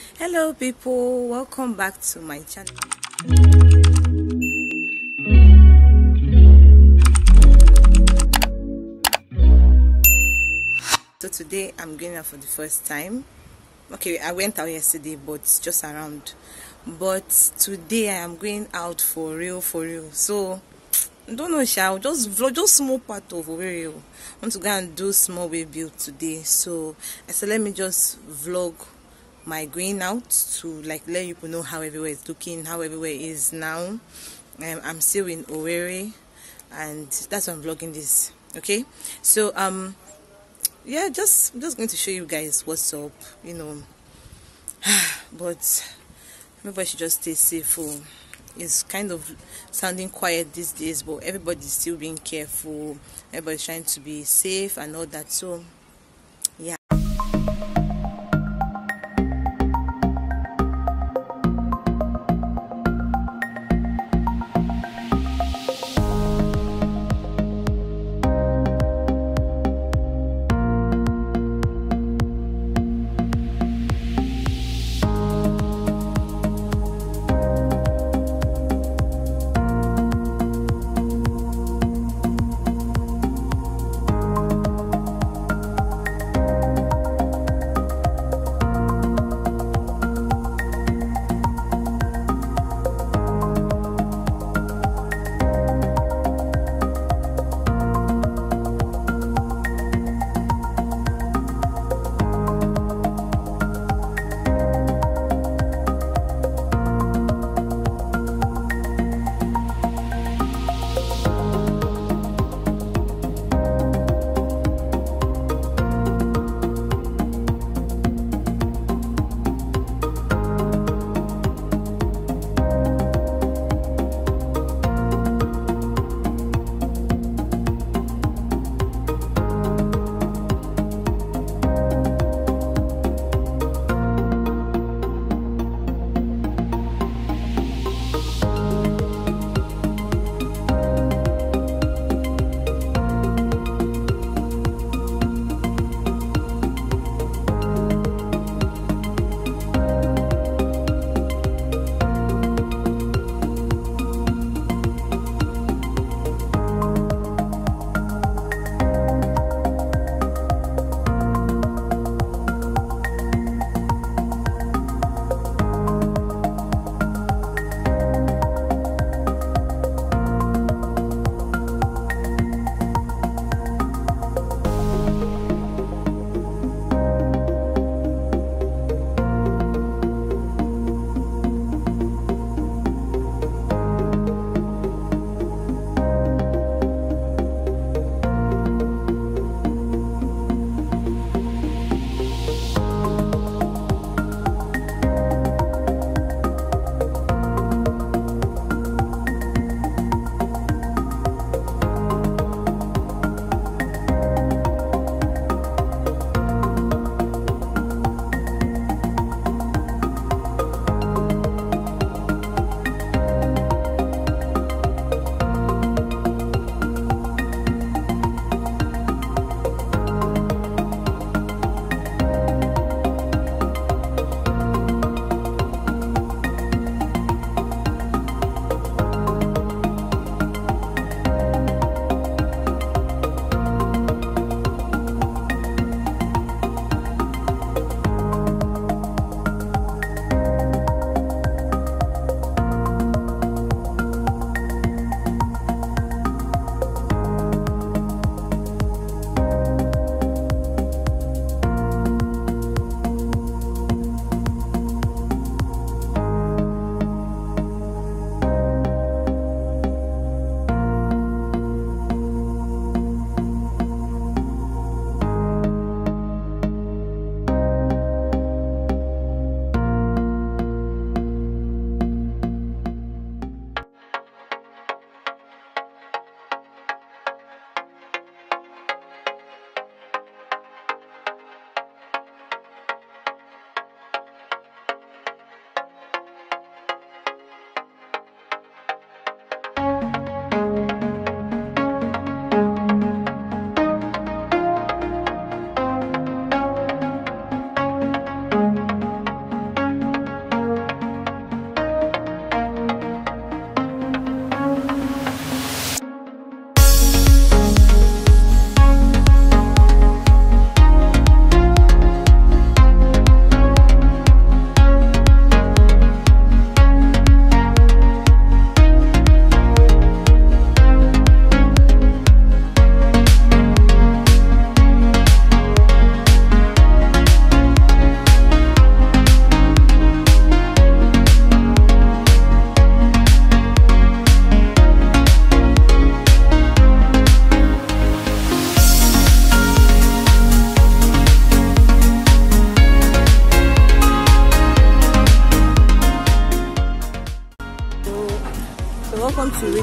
Hello people, welcome back to my channel. So today I'm going out for the first time. Okay, I went out yesterday but just around, but today I am going out for real. So I don't know, shall just vlog just small part of Owerri. I want to go and do small way build today, so I said let me just vlog my going out to like let you know how everywhere is looking, how everywhere is now. I'm still in Owerri and that's why I'm vlogging this. Okay, so yeah, I'm just going to show you guys what's up, but everybody should just stay safe. It's kind of sounding quiet these days, but everybody's still being careful, everybody's trying to be safe and all that. So yeah.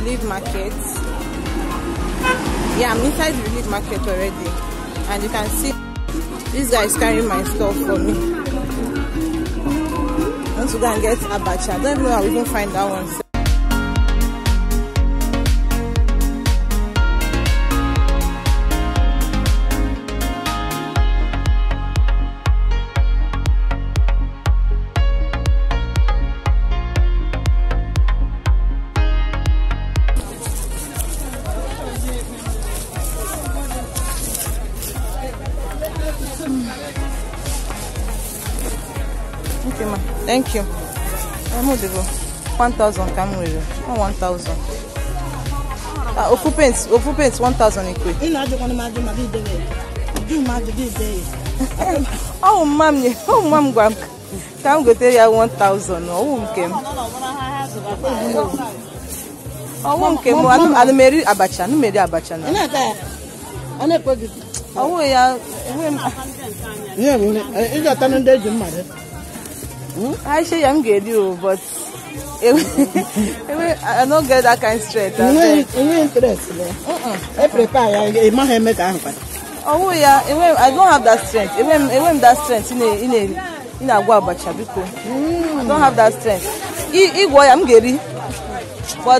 Relief Market. Yeah, I'm inside the Relief Market already, and you can see this guy is carrying my stuff for me. I want to go and get abacha. I don't even know how we can find that one. Okay, ma. Thank you. I'm going to go. 1,000 come with you. 1,000. Ofu paints 1,000 equate. Oh, mom, Guam. Can't go tell you 1,000. Oh, came. Oh, came. I marry abacha. No marry abacha. Oh, yeah. I say I'm good, you, but I don't get that kind of strength. Oh yeah, I don't have that strength. Even that strength in a guabacha because I don't have that strength. I'm getting, but.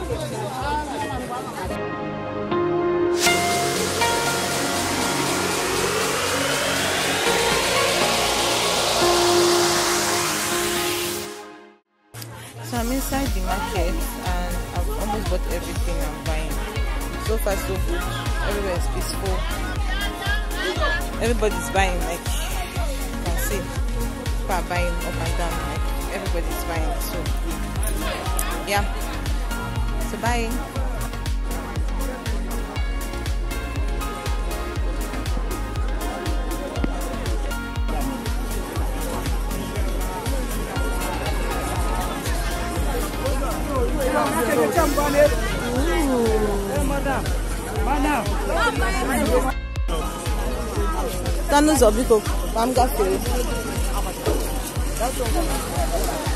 So I'm inside the market and I've almost bought everything I'm buying. So far so good. Everywhere is peaceful. Everybody's buying, like you can see. People are buying up and down, like everybody's buying. So yeah. So bye. Tanu zobiko, I'm gafere.